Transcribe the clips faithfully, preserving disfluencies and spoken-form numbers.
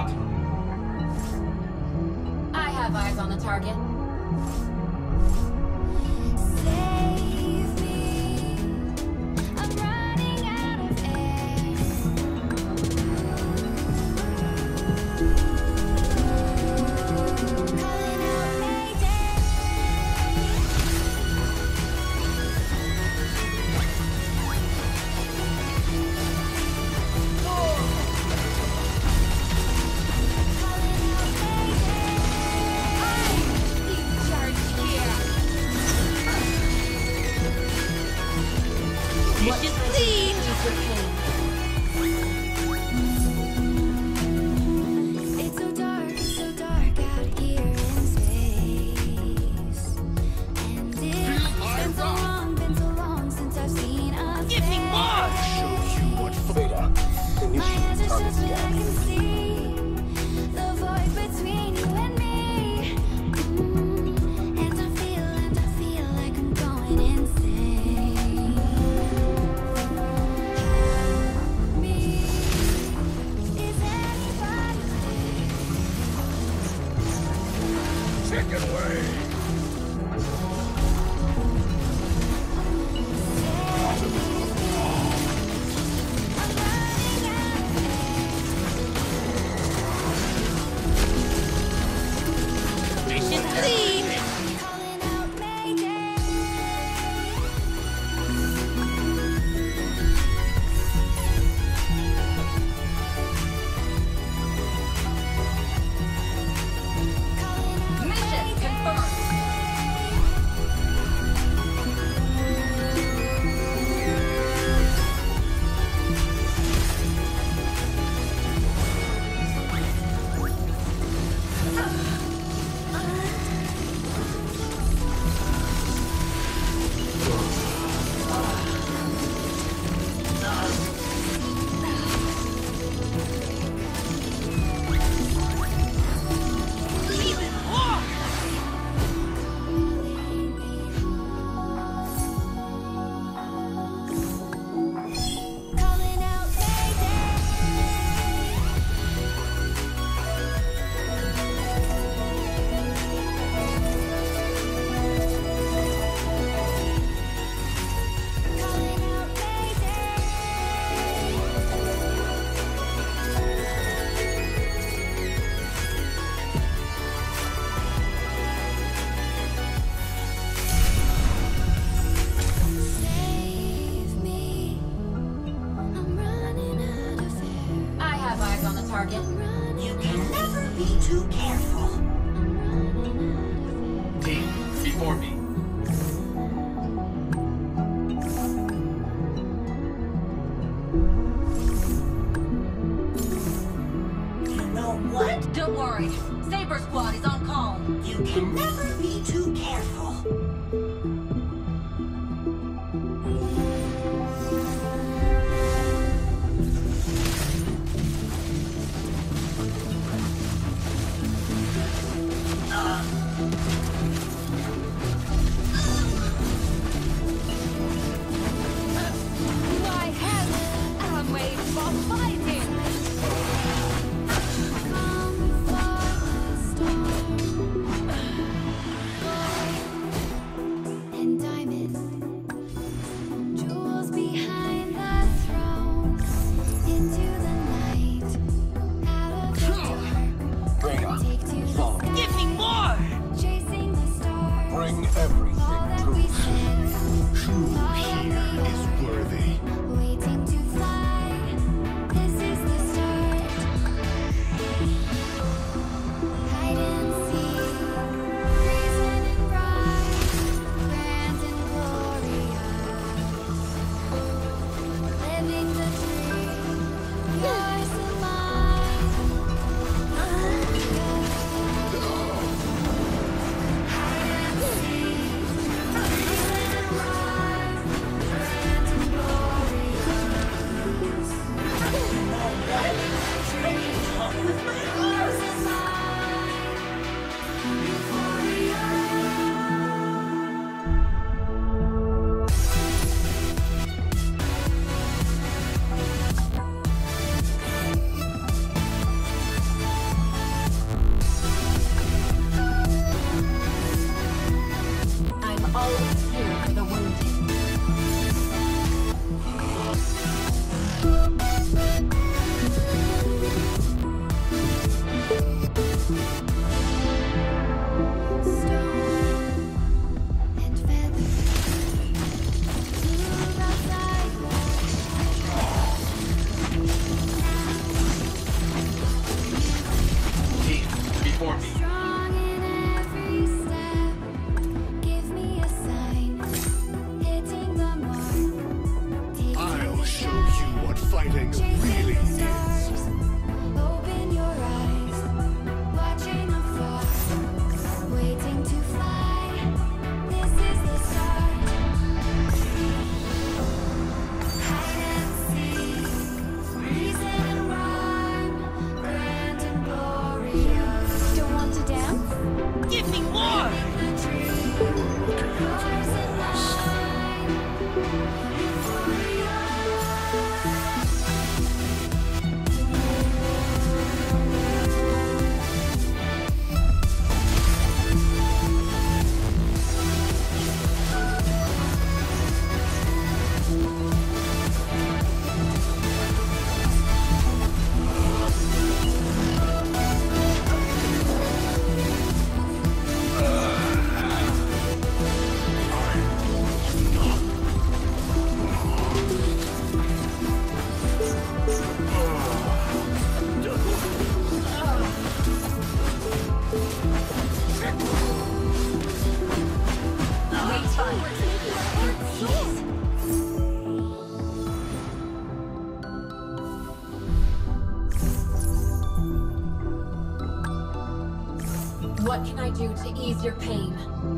shot. I have eyes on the target. Save me. I'm running out of air. Calling out Mayday. Calling out Mayday. I'm being charged here. Vicious bleed! It's so dark, it's so dark out here in space. And it's been so long, been so long since I've seen a Give me more! face. Show you what Veda. My eyes Initiate are target shut, but I scan. can see the void between you and me. Mm, and I feel, and I feel like I'm going insane. Help me. Is anybody there? Chicken way. I'm running out of air. Vicious bleed! Calling out Mayday. Calling out Mission confirmed. Even more! Calling out Mayday. Calling out Mayday. Save me. I'm running out of air. I have eyes on the target. I'm running You can never be too careful. I'm running out of air. Team, before me. You know what? Don't worry. Saber Squad is on call. You can never be too careful. Why have I made for fighting? Come for the storm. And diamonds, jewels behind the throne. Into the night, out of the dark. Veda. Take to the Follow. sky, Give me more! chasing the stars. Bring All everything that to we said, Who all that here we is are. worthy? Waiting to fly. This is the start. Hide and seek, reason and rise, grand and glorious. Living the dream, yours and mine. Hide and seek, What can I do to ease your pain?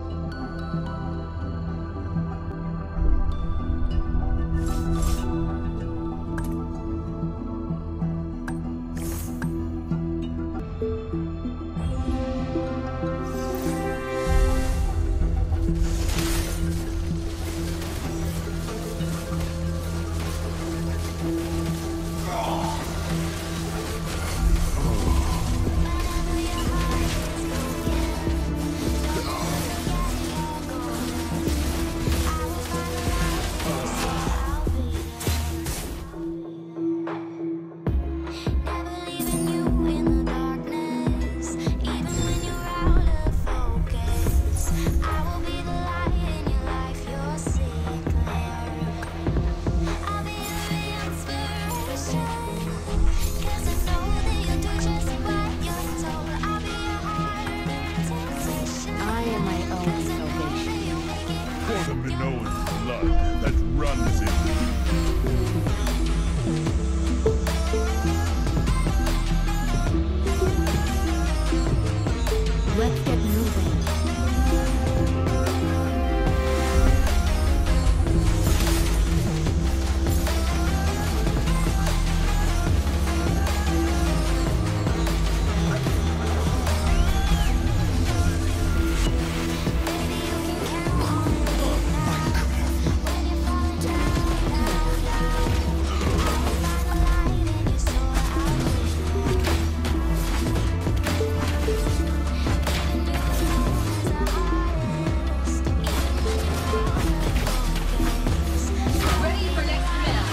For the Minoan blood that runs in me. Let's get moving. Ready for next round.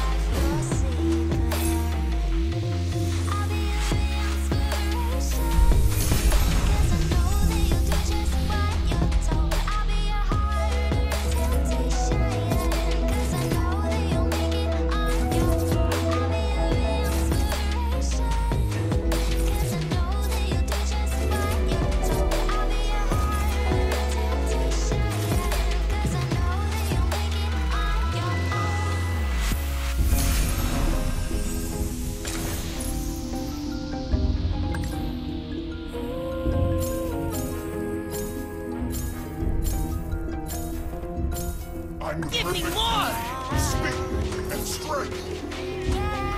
I'm the Give me perfect more! speed and strength.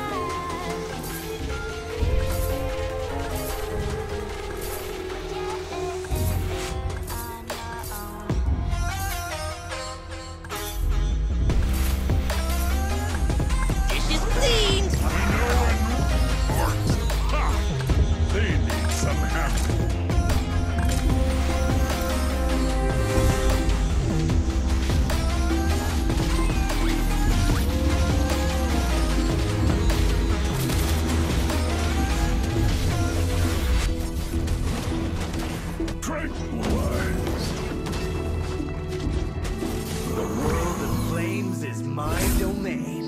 Dishes cleaned! Minoan hearts. Ha! They need some hammer. Tranquilize. The world of flames is my domain.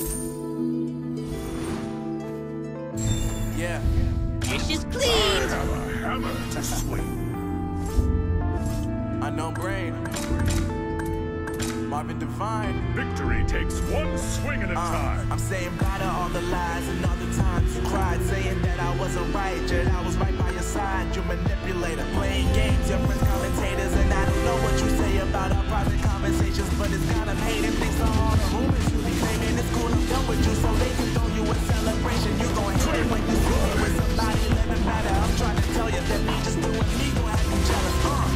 Yeah. Dishes I cleaned! have a hammer to swing. Unknown brain. Marvin Divine. Victory takes one swing at a Uh, time. I'm saying bye to all the lies and all the times you cried, saying that I wasn't right, yet I was right by your side. You manipulator, playing games, your friends commentators, and I don't know what you say about our private conversations, but it's kind of hating things are all the rumors you be claiming. It's cool, I'm done with you, so they can throw you a celebration. You gon' hate it when you see me with somebody living better. I'm trying to tell you that me just doing me gon' have you jealous. Uh.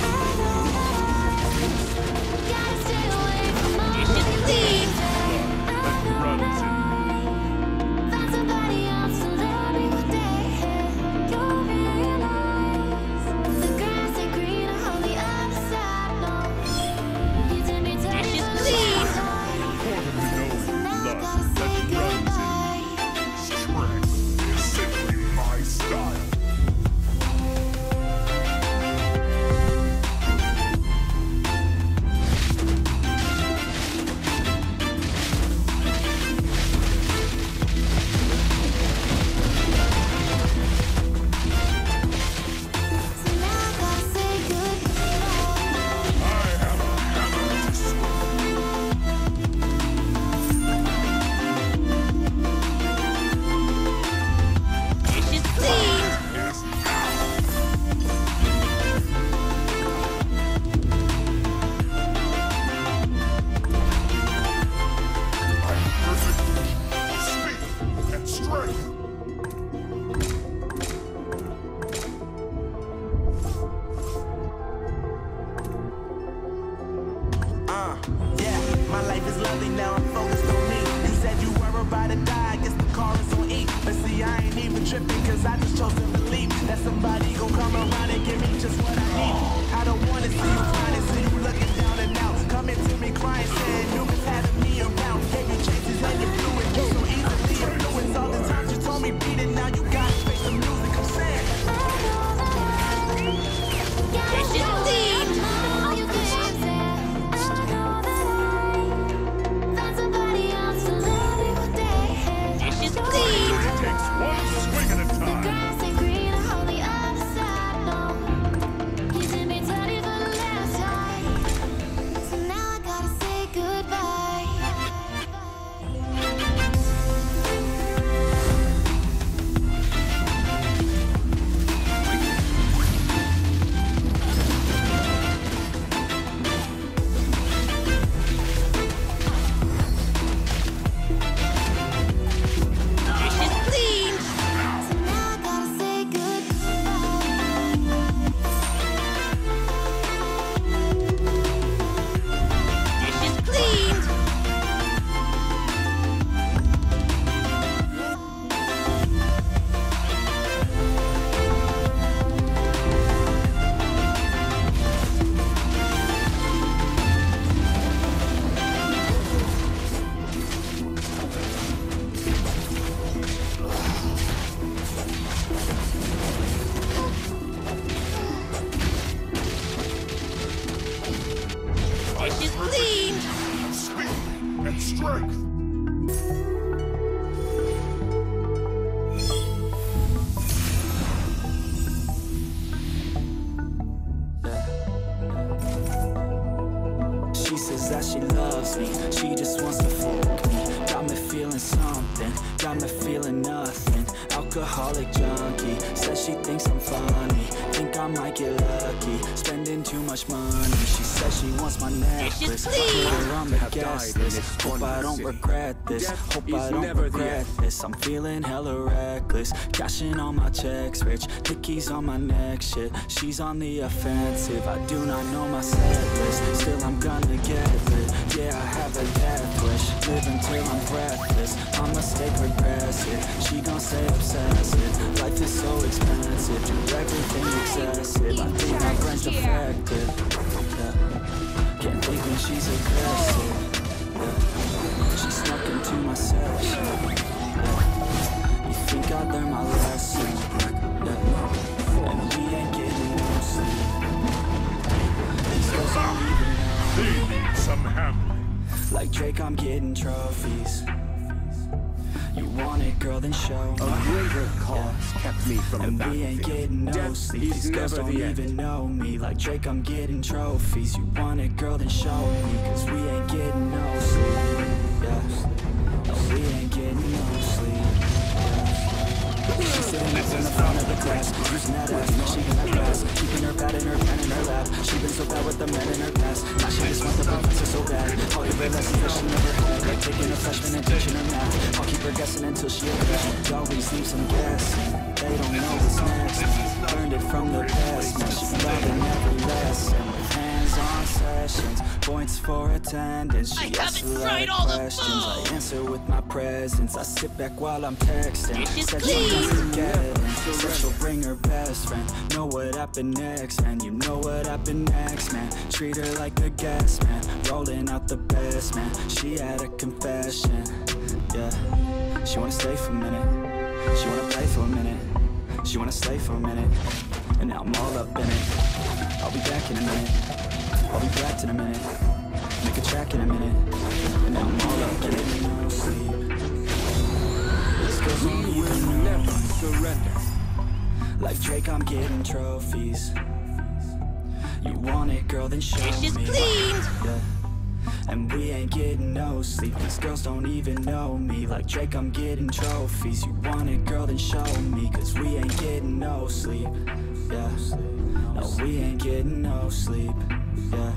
Dishes cleaned! That runs in me. Find somebody else to love me with day. to think, cause I just chose to believe that somebody gon' come around and give me just what I need. I don't wanna see you crying, see you looking down and out. Coming to me crying, saying you been having me around. Gave you chances and you blew it. You so easily influenced all the times you told me beat it. Now you gotta face the music, I'm saying. Mission cleaned. Mission cleaned. It takes one swing at a time. Strength! She says that she loves me, she just wants to fuck me. Got me feeling something, got me feeling nothing. Alcoholic junkie, says she thinks I'm funny. Think I might get lucky, spending too much money. She says she wants my necklace, put her on the guest list. Hope I don't regret this, hope I don't regret this. I'm feeling hella reckless, cashing all my checks rich. Tickies on my neck, shit, she's on the offensive. I do not know my set list, still I'm gonna get lit. Yeah, I have a death wish, live until I'm breathless. I'ma stay progressive, she gon' stay obsessive. Life is so expensive, do everything excessive. I think my brain's defective, yeah. Can't think when she's aggressive, yeah. She snuck into my section, yeah. You think I learned my lesson, yeah. And we ain't getting no sleep. These girls don't even know. They need some handling. Like Drake, I'm getting trophies. You want it, girl, then show me. A greater cause kept me from And the we ain't battlefield. getting no Death sleep. is These girls never don't the end. even know me. Like Drake, I'm getting trophies. You want it, girl, then show me. Cause we ain't getting no sleep. Yeah. No, we ain't getting no sleep. She's sitting up in the front of the class, using that ass, she can have class. Keeping her pad and her pen in her lap. She been so bad with the men in her past. Now she just wants the professor so bad. I'll give her lessons that she never had, like taking a freshman and teaching her math. I'll keep her guessing until she agrees. She always leaves them guessing. They don't know what's next. Learned it from the best. Now she's loving every lesson. With hands-on sessions, points for attendance. She I asks haven't a lot tried of all the questions. food. I answer with my presence. I sit back while I'm texting. Dishes, Said she please. wants to get it. Said she'll bring her best friend. Know what happened next, man. You know what happened next, man. Treat her like a gas, man. Rolling out the best, man. She had a confession, yeah. She wanna stay for a minute. She wanna play for a minute. She wanna stay for a minute. And now I'm all up in it. I'll be back in a minute. I'll be back in a minute. Make a track in a minute. And now I'm all up in it. No sleep. This girl's on We will never surrender. like Drake, I'm getting trophies. You want it, girl, then show Dishes me. cleaned. Yeah. And we ain't getting no sleep. These girls don't even know me. Like Drake, I'm getting trophies. You want it, girl, then show me. Cause we ain't getting no sleep. Yeah. No, we ain't getting no sleep. Yeah.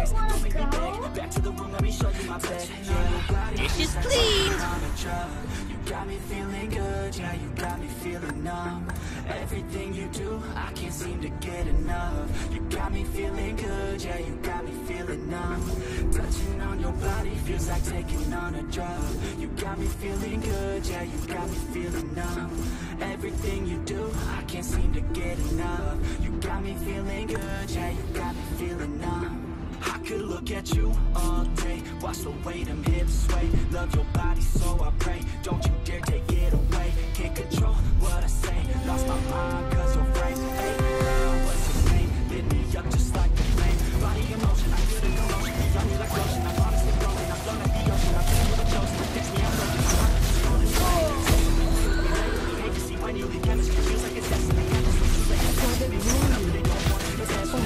legs. Don't make me beg. Back to the room, let me show you my bed. Yeah, your body Dish is feels like cleaned. I'm on a drug. You got me feeling good, yeah, you got me feeling numb. Everything you do, I can't seem to get enough. You got me feeling good, yeah, you got me feeling numb. Touching on your body feels like taking on a drug. You got me feeling good, yeah, you got me feeling numb. Everything you do, I can't seem to get enough. You got me feeling good, yeah, you got me feeling numb. I could look at you all day, watch the way them hips sway. Love your body, so I pray. Don't you dare take it away. Can't control what I say. Lost my mind, cause you're afraid. Hey, girl, what's your name? Lit me up just like the flame. Body in motion, I feel the commotion. Fly me like lotion, I'm honestly growing. I'm flown like the ocean, I'm feeling what I'm chosen. Text me, I'm broken, I'm honestly scrolling. You hate to see when you leave chemistry. Feels like it's destiny. Chemistry feels like it's destiny. I really don't want you to test me.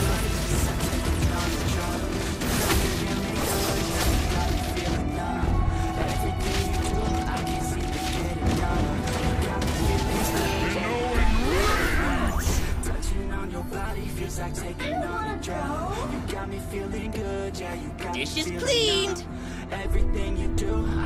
Like taking on a drug. You got me feeling good, yeah, you got Dish me is feeling cleaned. numb. Everything you do,